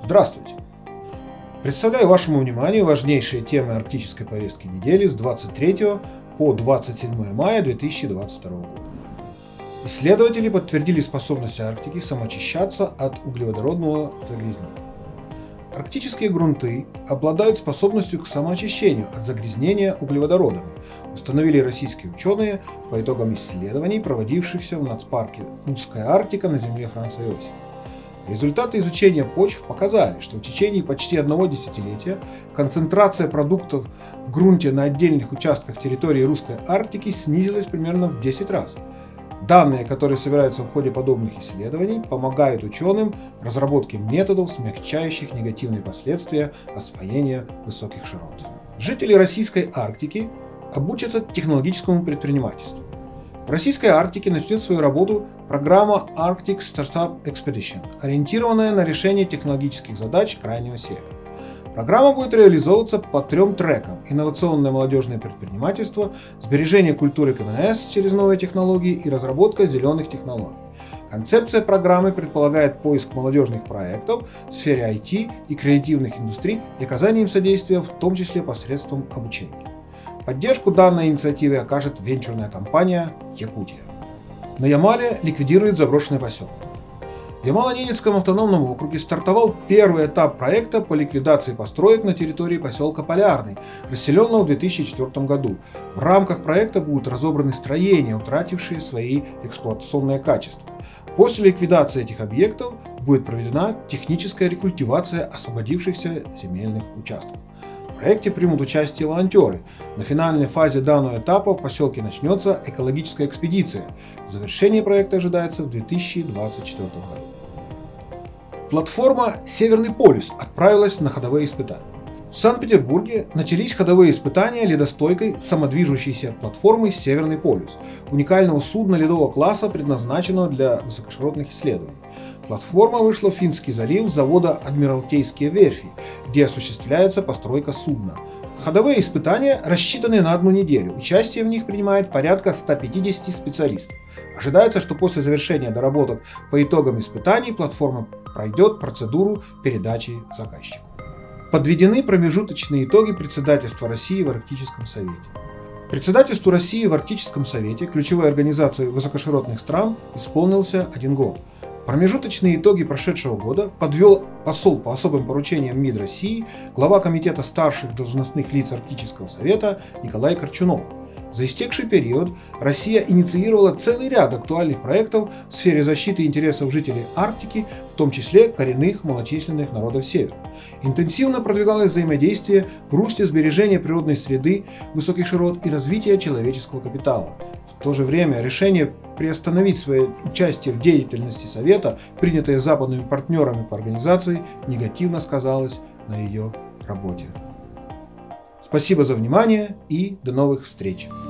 Здравствуйте! Представляю вашему вниманию важнейшие темы арктической повестки недели с 23 по 27 мая 2022 года. Исследователи подтвердили способность Арктики самоочищаться от углеводородного загрязнения. Арктические грунты обладают способностью к самоочищению от загрязнения углеводородами, установили российские ученые по итогам исследований, проводившихся в нацпарке «Узкая Арктика» на земле Франца Иосифа. Результаты изучения почв показали, что в течение почти одного десятилетия концентрация продуктов в грунте на отдельных участках территории Русской Арктики снизилась примерно в 10 раз. Данные, которые собираются в ходе подобных исследований, помогают ученым в разработке методов, смягчающих негативные последствия освоения высоких широт. Жители Российской Арктики обучатся технологическому предпринимательству. В Российской Арктике начнет свою работу программа Arctic Startup Expedition, ориентированная на решение технологических задач Крайнего Севера. Программа будет реализовываться по 3 трекам: инновационное молодежное предпринимательство, сбережение культуры КМС через новые технологии и разработка зеленых технологий. Концепция программы предполагает поиск молодежных проектов в сфере IT и креативных индустрий и оказание им содействия, в том числе посредством обучения. Поддержку данной инициативе окажет венчурная компания «Якутия». На Ямале ликвидирует заброшенный поселок. В Ямало-Ненецком автономном округе стартовал первый этап проекта по ликвидации построек на территории поселка Полярный, расселенного в 2004 году. В рамках проекта будут разобраны строения, утратившие свои эксплуатационные качества. После ликвидации этих объектов будет проведена техническая рекультивация освободившихся земельных участков. В проекте примут участие волонтеры. На финальной фазе данного этапа в поселке начнется экологическая экспедиция. Завершение проекта ожидается в 2024 году. Платформа «Северный полюс» отправилась на ходовые испытания. В Санкт-Петербурге начались ходовые испытания ледостойкой самодвижущейся платформы «Северный полюс», уникального судна ледового класса, предназначенного для высокоширотных исследований. Платформа вышла в Финский залив с завода «Адмиралтейские верфи», где осуществляется постройка судна. Ходовые испытания рассчитаны на 1 неделю. Участие в них принимает порядка 150 специалистов. Ожидается, что после завершения доработок по итогам испытаний платформа пройдет процедуру передачи заказчику. Подведены промежуточные итоги председательства России в Арктическом совете. Председательству России в Арктическом совете, ключевой организации высокоширотных стран, исполнился 1 год. Промежуточные итоги прошедшего года подвел посол по особым поручениям МИД России, глава комитета старших должностных лиц Арктического совета Николай Корчунов. За истекший период Россия инициировала целый ряд актуальных проектов в сфере защиты интересов жителей Арктики, в том числе коренных малочисленных народов Севера. Интенсивно продвигалось взаимодействие в русле сбережения природной среды, высоких широт и развития человеческого капитала. В то же время решение приостановить свое участие в деятельности Совета, принятое западными партнерами по организации, негативно сказалось на ее работе. Спасибо за внимание и до новых встреч!